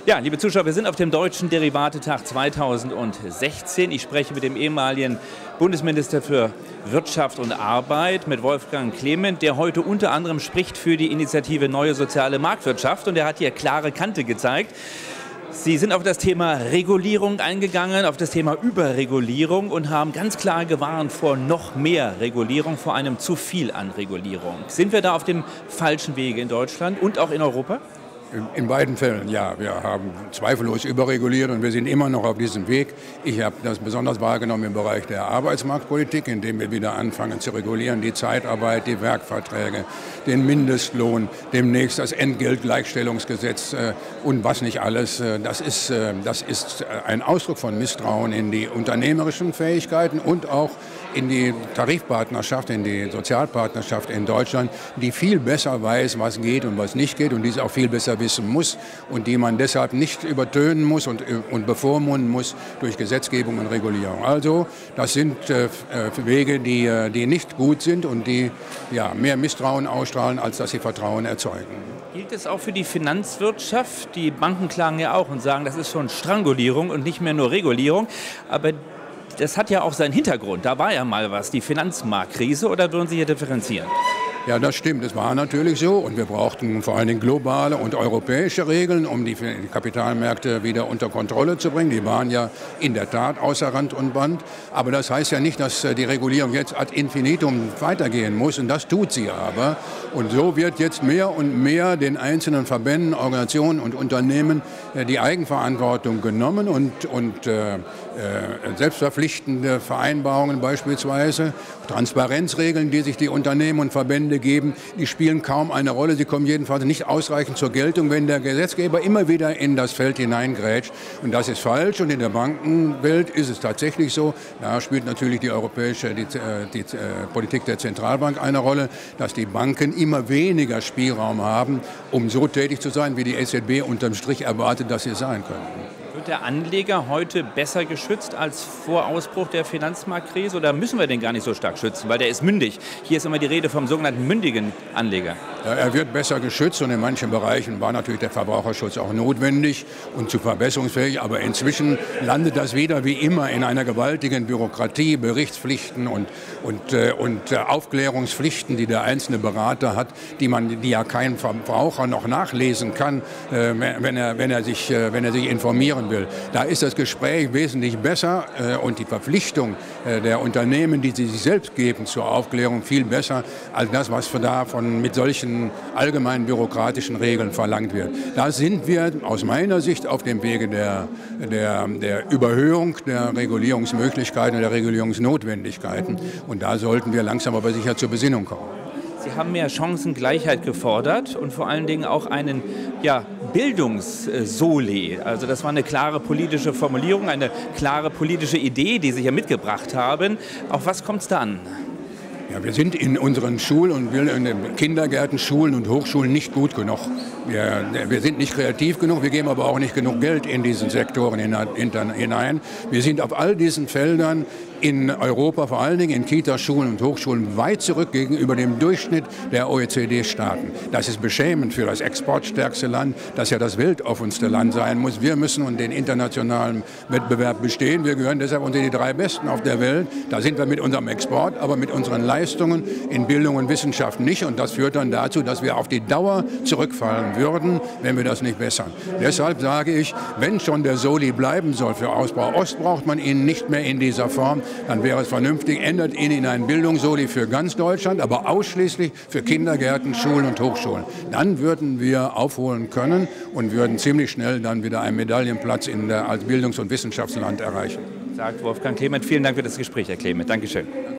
Ja, liebe Zuschauer, wir sind auf dem Deutschen Derivatetag 2016. Ich spreche mit dem ehemaligen Bundesminister für Wirtschaft und Arbeit, mit Wolfgang Clement, der heute unter anderem spricht für die Initiative Neue Soziale Marktwirtschaft. Und er hat hier klare Kante gezeigt. Sie sind auf das Thema Regulierung eingegangen, auf das Thema Überregulierung und haben ganz klar gewarnt vor noch mehr Regulierung, vor einem zu viel an Regulierung. Sind wir da auf dem falschen Wege in Deutschland und auch in Europa? In beiden Fällen, ja. Wir haben zweifellos überreguliert und wir sind immer noch auf diesem Weg. Ich habe das besonders wahrgenommen im Bereich der Arbeitsmarktpolitik, indem wir wieder anfangen zu regulieren, die Zeitarbeit, die Werkverträge, den Mindestlohn, demnächst das Entgeltgleichstellungsgesetz und was nicht alles. Das ist ein Ausdruck von Misstrauen in die unternehmerischen Fähigkeiten und auch in die Tarifpartnerschaft, in die Sozialpartnerschaft in Deutschland, die viel besser weiß, was geht und was nicht geht und die es auch viel besser wissen muss und die man deshalb nicht übertönen muss und bevormunden muss durch Gesetzgebung und Regulierung. Also das sind Wege, die nicht gut sind und die mehr Misstrauen ausstrahlen, als dass sie Vertrauen erzeugen. Gilt es auch für die Finanzwirtschaft? Die Banken klagen ja auch und sagen, das ist schon Strangulierung und nicht mehr nur Regulierung. Aber das hat ja auch seinen Hintergrund. Da war ja mal was, die Finanzmarktkrise, oder würden Sie hier differenzieren? Ja, das stimmt. Es war natürlich so. Und wir brauchten vor allen Dingen globale und europäische Regeln, um die Kapitalmärkte wieder unter Kontrolle zu bringen. Die waren ja in der Tat außer Rand und Band. Aber das heißt ja nicht, dass die Regulierung jetzt ad infinitum weitergehen muss. Und das tut sie aber. Und so wird jetzt mehr und mehr den einzelnen Verbänden, Organisationen und Unternehmen die Eigenverantwortung genommen und selbstverpflichtende Vereinbarungen beispielsweise, Transparenzregeln, die sich die Unternehmen und Verbände geben, die spielen kaum eine Rolle. Sie kommen jedenfalls nicht ausreichend zur Geltung, wenn der Gesetzgeber immer wieder in das Feld hineingrätscht. Und das ist falsch. Und in der Bankenwelt ist es tatsächlich so. Da spielt natürlich die Politik der Zentralbank eine Rolle, dass die Banken immer weniger Spielraum haben, um so tätig zu sein, wie die EZB unterm Strich erwartet, dass sie sein können. Wird der Anleger heute besser geschützt als vor Ausbruch der Finanzmarktkrise, oder müssen wir den gar nicht so stark schützen, weil der ist mündig? Hier ist immer die Rede vom sogenannten mündigen Anleger. Ja, er wird besser geschützt und in manchen Bereichen war natürlich der Verbraucherschutz auch notwendig und zu verbesserungsfähig. Aber inzwischen landet das wieder wie immer in einer gewaltigen Bürokratie, Berichtspflichten und Aufklärungspflichten, die der einzelne Berater hat, die ja kein Verbraucher noch nachlesen kann, wenn er sich informieren will. Da ist das Gespräch wesentlich besser und die Verpflichtung der Unternehmen, die sie sich selbst geben zur Aufklärung, viel besser als das, was mit solchen allgemeinen bürokratischen Regeln verlangt wird. Da sind wir aus meiner Sicht auf dem Wege der Überhöhung der Regulierungsmöglichkeiten und der Regulierungsnotwendigkeiten. Und da sollten wir langsam aber sicher zur Besinnung kommen. Sie haben mehr Chancengleichheit gefordert und vor allen Dingen auch einen Bildungssoli. Also das war eine klare politische Formulierung, eine klare politische Idee, die Sie hier mitgebracht haben. Auf was kommt es da an? Ja, wir sind in unseren Schulen und in den Kindergärten, Schulen und Hochschulen nicht gut genug. Wir sind nicht kreativ genug, wir geben aber auch nicht genug Geld in diesen Sektoren hinein. Wir sind auf all diesen Feldern in Europa, vor allen Dingen in Kitas, Schulen und Hochschulen, weit zurück gegenüber dem Durchschnitt der OECD-Staaten. Das ist beschämend für das exportstärkste Land, das ja das weltoffenste Land sein muss. Wir müssen und den internationalen Wettbewerb bestehen. Wir gehören deshalb unter die 3 Besten auf der Welt. Da sind wir mit unserem Export, aber mit unseren Leistungen in Bildung und Wissenschaft nicht. Und das führt dann dazu, dass wir auf die Dauer zurückfallen würden, wenn wir das nicht bessern. Deshalb sage ich, wenn schon der Soli bleiben soll für Ausbau Ost, braucht man ihn nicht mehr in dieser Form. Dann wäre es vernünftig, ändert ihn in einen Bildungssoli für ganz Deutschland, aber ausschließlich für Kindergärten, Schulen und Hochschulen. Dann würden wir aufholen können und würden ziemlich schnell dann wieder einen Medaillenplatz als Bildungs- und Wissenschaftsland erreichen. Sagt Wolfgang Clement. Vielen Dank für das Gespräch, Herr Clement. Dankeschön.